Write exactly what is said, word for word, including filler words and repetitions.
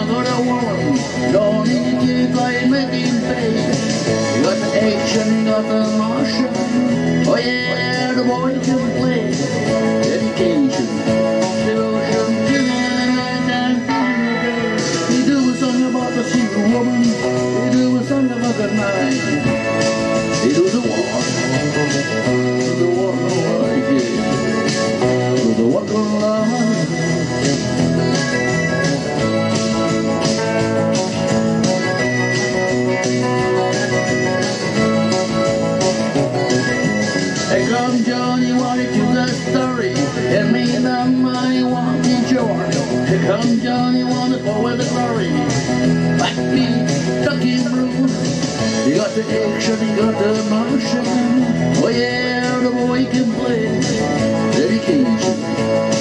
I got a woman, don't need to keep like making pay. You got the action, you got the motion. Oh yeah, the boy can play. Dedication, devotion, you do a song about the single woman. You do a song about the night. You do the war, the war, yeah, the war, the war. Hey, come Johnny, wanted to the story. Tell me the money, want it yours. Hey, come Johnny, wanted for the glory. Backbeat, talking blue. You got the action, you got the motion. Oh yeah, the boy can play. Dedication.